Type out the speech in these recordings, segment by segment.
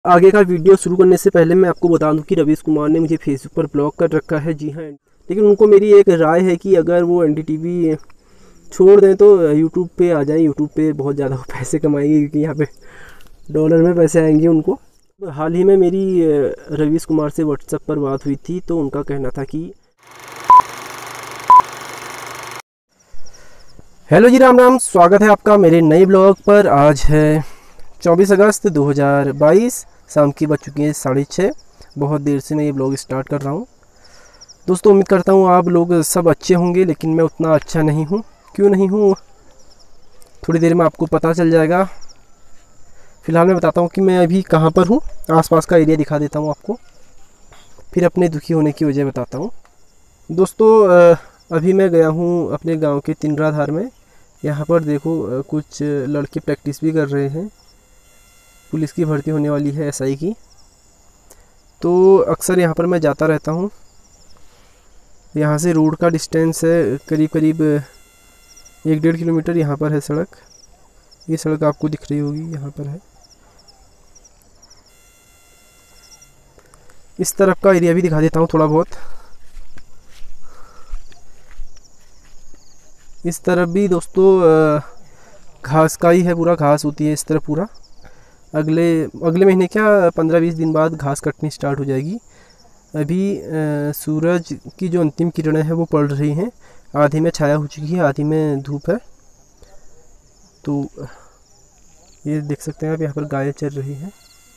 आगे का वीडियो शुरू करने से पहले मैं आपको बता दूं कि रवीश कुमार ने मुझे फेसबुक पर ब्लॉक कर रखा है। जी हाँ, लेकिन उनको मेरी एक राय है कि अगर वो एनडीटीवी छोड़ दें तो यूट्यूब पे आ जाएं। यूट्यूब पे बहुत ज़्यादा पैसे कमाएंगे क्योंकि यहाँ पे डॉलर में पैसे आएंगे उनको। हाल ही में मेरी रवीश कुमार से व्हाट्सएप पर बात हुई थी तो उनका कहना था कि हेलो जी, राम राम, स्वागत है आपका मेरे नए ब्लॉग पर। आज है 24 अगस्त 2022, शाम की बज चुकी है 6:30। बहुत देर से मैं ये ब्लॉग स्टार्ट कर रहा हूँ। दोस्तों, उम्मीद करता हूँ आप लोग सब अच्छे होंगे, लेकिन मैं उतना अच्छा नहीं हूँ। क्यों नहीं हूँ, थोड़ी देर में आपको पता चल जाएगा। फ़िलहाल मैं बताता हूँ कि मैं अभी कहाँ पर हूँ। आसपास का एरिया दिखा देता हूँ आपको, फिर अपने दुखी होने की वजह बताता हूँ। दोस्तों, अभी मैं गया हूँ अपने गांव के तिनराधार में। यहाँ पर देखो, कुछ लड़के प्रैक्टिस भी कर रहे हैं। पुलिस की भर्ती होने वाली है, एसआई की। तो अक्सर यहाँ पर मैं जाता रहता हूँ। यहाँ से रोड का डिस्टेंस है करीब करीब 1-1.5 किलोमीटर। यहाँ पर है सड़क, ये सड़क आपको दिख रही होगी, यहाँ पर है। इस तरफ का एरिया भी दिखा देता हूँ थोड़ा बहुत। इस तरफ भी दोस्तों घास का ही है, पूरा घास होती है इस तरफ पूरा। अगले महीने क्या 15-20 दिन बाद घास कटनी स्टार्ट हो जाएगी। अभी सूरज की जो अंतिम किरणें हैं वो पड़ रही हैं। आधी में छाया हो चुकी है, आधी में धूप है। तो ये देख सकते हैं आप, यहाँ पर गायें चल रही हैं।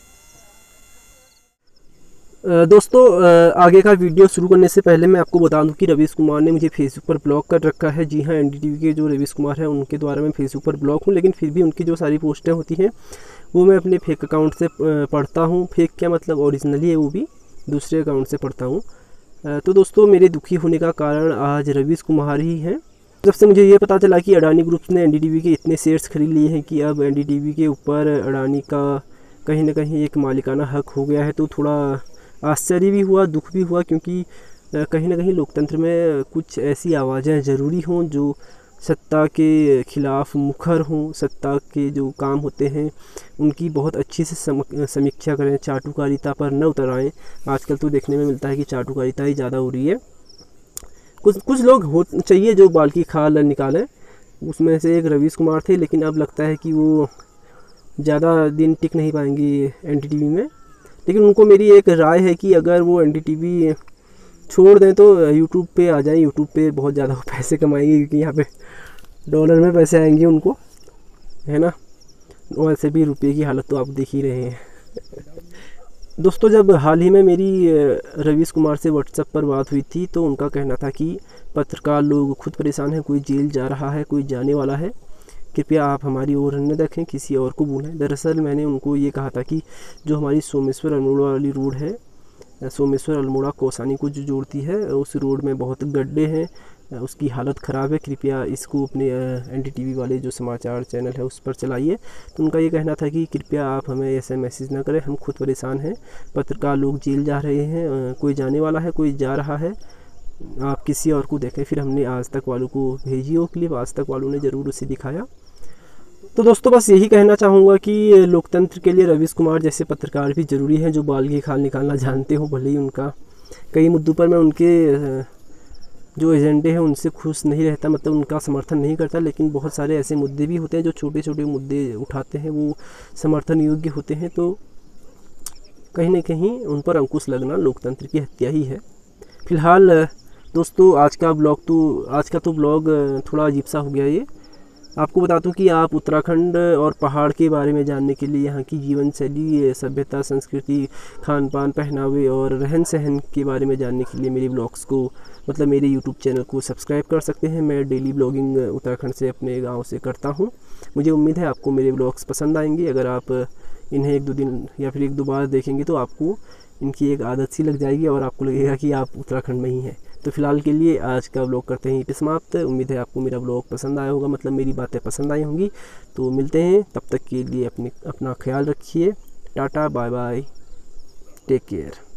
दोस्तों, आगे का वीडियो शुरू करने से पहले मैं आपको बता दूं कि रवीश कुमार ने मुझे फेसबुक पर ब्लॉक कर रखा है। जी हाँ, एनडीटीवी के जो रवीश कुमार हैं उनके द्वारा मैं फेसबुक पर ब्लॉक हूँ, लेकिन फिर भी उनकी जो सारी पोस्टें होती हैं वो मैं अपने फेक अकाउंट से पढ़ता हूँ। फेक क्या मतलब, ओरिजिनली है, वो भी दूसरे अकाउंट से पढ़ता हूँ। तो दोस्तों, मेरे दुखी होने का कारण आज रवीश कुमार ही हैं। जब से मुझे ये पता चला कि अडानी ग्रुप्स ने एनडीटीवी के इतने शेयर्स खरीद लिए हैं कि अब एनडीटीवी के ऊपर अडानी का कहीं ना कहीं एक मालिकाना हक हो गया है, तो थोड़ा आश्चर्य भी हुआ, दुख भी हुआ। क्योंकि कहीं ना कहीं लोकतंत्र में कुछ ऐसी आवाज़ें ज़रूरी हों जो सत्ता के खिलाफ मुखर हों, सत्ता के जो काम होते हैं उनकी बहुत अच्छी से समीक्षा करें, चाटुकारिता पर न उतर आएँ। आजकल तो देखने में मिलता है कि चाटुकारिता ही ज़्यादा हो रही है। कुछ लोग हो चाहिए जो बाल की खाल निकालें। उसमें से एक रवीश कुमार थे, लेकिन अब लगता है कि वो ज़्यादा दिन टिक नहीं पाएंगे एनडीटीवी में। लेकिन उनको मेरी एक राय है कि अगर वो एनडीटीवी छोड़ दें तो यूट्यूब पे आ जाएं। यूट्यूब पे बहुत ज़्यादा पैसे कमाएंगे क्योंकि यहाँ पे डॉलर में पैसे आएंगे उनको, है ना। वैसे भी रुपये की हालत तो आप देख ही रहे हैं। दोस्तों, जब हाल ही में मेरी रवीश कुमार से व्हाट्सएप पर बात हुई थी तो उनका कहना था कि पत्रकार लोग खुद परेशान हैं, कोई जेल जा रहा है, कोई जाने वाला है, कृपया आप हमारी ओर न देखें, किसी और को बोलें। दरअसल मैंने उनको ये कहा था कि जो हमारी सोमेश्वर अल्मोड़ा वाली रोड है, सोमेश्वर अल्मोड़ा कौसानी को जो जोड़ती है, उस रोड में बहुत गड्ढे हैं, उसकी हालत ख़राब है। कृपया इसको अपने एनडीटीवी वाले जो समाचार चैनल है उस पर चलाइए। तो उनका ये कहना था कि कृपया आप हमें ऐसे मैसेज ना करें, हम खुद परेशान हैं, पत्रकार लोग जेल जा रहे हैं, कोई जाने वाला है, कोई जा रहा है, आप किसी और को देखें। फिर हमने आज तक वालों को भेजी वो क्लिप, आज तक वालों ने ज़रूर उसे दिखाया। तो दोस्तों, बस यही कहना चाहूँगा कि लोकतंत्र के लिए रवीश कुमार जैसे पत्रकार भी ज़रूरी हैं जो बाल की खाल निकालना जानते हो। भले ही उनका कई मुद्दों पर मैं उनके जो एजेंडे हैं उनसे खुश नहीं रहता, मतलब उनका समर्थन नहीं करता, लेकिन बहुत सारे ऐसे मुद्दे भी होते हैं जो छोटे छोटे मुद्दे उठाते हैं, वो समर्थन योग्य होते हैं। तो कहीं ना कहीं उन पर अंकुश लगना लोकतंत्र की हत्या ही है। फ़िलहाल दोस्तों, आज का तो ब्लॉग थोड़ा अजीब सा हो गया। ये आपको बता दूं कि आप उत्तराखंड और पहाड़ के बारे में जानने के लिए, यहाँ की जीवन शैली, सभ्यता, संस्कृति, खान पान, पहनावे और रहन सहन के बारे में जानने के लिए मेरे ब्लॉग्स को, मतलब मेरे यूट्यूब चैनल को सब्सक्राइब कर सकते हैं। मैं डेली ब्लॉगिंग उत्तराखंड से, अपने गांव से करता हूं। मुझे उम्मीद है आपको मेरे ब्लॉग्स पसंद आएंगे। अगर आप इन्हें 1-2 दिन या फिर 1-2 बार देखेंगे तो आपको इनकी एक आदत सी लग जाएगी और आपको लगेगा कि आप उत्तराखंड में ही हैं। तो फिलहाल के लिए आज का ब्लॉग करते हैं यहीं पे समाप्त। उम्मीद है आपको मेरा ब्लॉग पसंद आया होगा, मतलब मेरी बातें पसंद आई होंगी। तो मिलते हैं, तब तक के लिए अपना ख्याल रखिए। Tata, bye bye, take care.